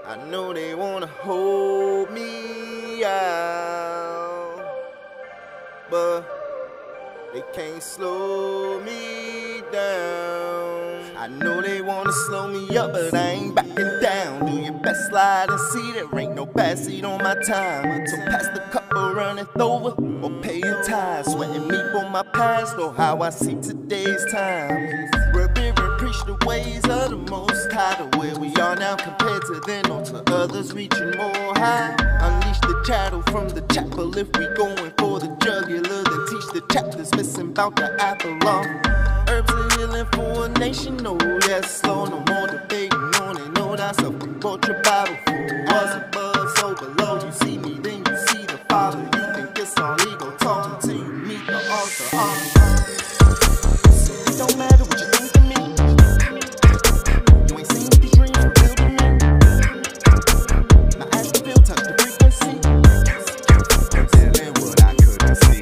I know they wanna hold me out, but they can't slow me down. I know they wanna slow me up, but I ain't backing down. Do your best, slide and see there ain't no backseat on my time. So pass the cup or run it over, or paying tithes. Sweating me for my past, or how I see today's time. Revere and preach the ways of the Most High, to where we are now compared to then, or to others reaching more high. Unleash the chattel from the chapel if we going for the jugular. Then teach the chapters missing about the apple off. Herbs are healing for a nation, no yes, slow, no more debating on it. Know thyself, you bought your Bible for was above, so below. You see me, then you see the Father. You think it's all ego talking till you meet the author. It don't matter what you think of me. You ain't seen these dreams revealed to me. My eyes can feel, touch the frequency. Feeling what I couldn't see.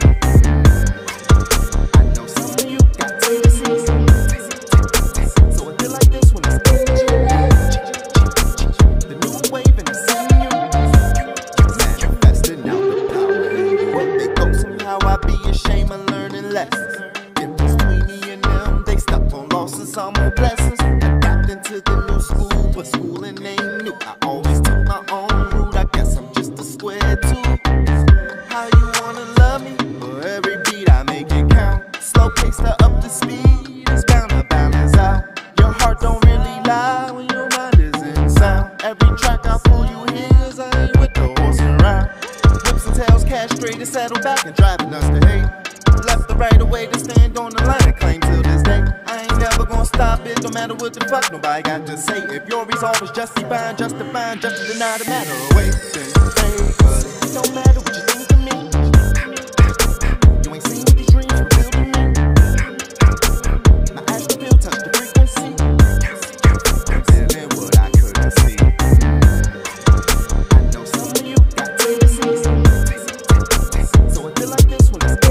I know some of you got tendencies, so I feel like this when it's the new wave and it's in you. Manifesting out the power in you. What they go, somehow I be ashamed of learning lessons. Difference between me and them, they stuck on losses, I'm on blessings. Adapting to the new school, but schooling ain't new. I always took my own route, I guess I'm just a square two. How you wanna love me? For every beat I make it count. Slow pace to up the speed, it's bound to balance out. Your heart don't really lie when your mind is in sound. Every track I pull you hear, 'cause I ain't with the horse around. Whips and tails castrated, settle back and driving us to hate. Left the right away to stand on the line and claim till this day. I ain't never gonna stop it, no matter what the fuck nobody got to say. If your resolve is justifying, just to deny the matter away. Then stay, but it don't matter what you think of me. You ain't seen these dreams revealed to me. My eyes can feel, touch the frequency. Feeling what I couldn't see. I know some of you got tendencies, so I feel like this when it's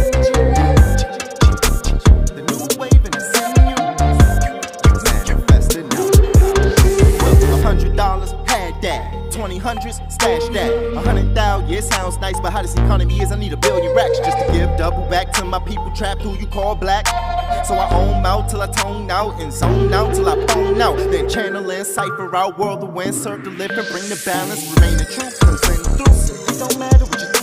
the new wave and it's in you. Manifesting out the power. Well, $100, had that. 20 hundreds, stash that. 100,000, yeah, it sounds nice, but how this economy is, I need $1 billion racks just to give double back to my people trapped who you call black. So I own out till I tone out and zone out till I phone out. Then channel and cipher out, world to win, circle live and bring the balance, remaining true, cause through. It don't matter what you think.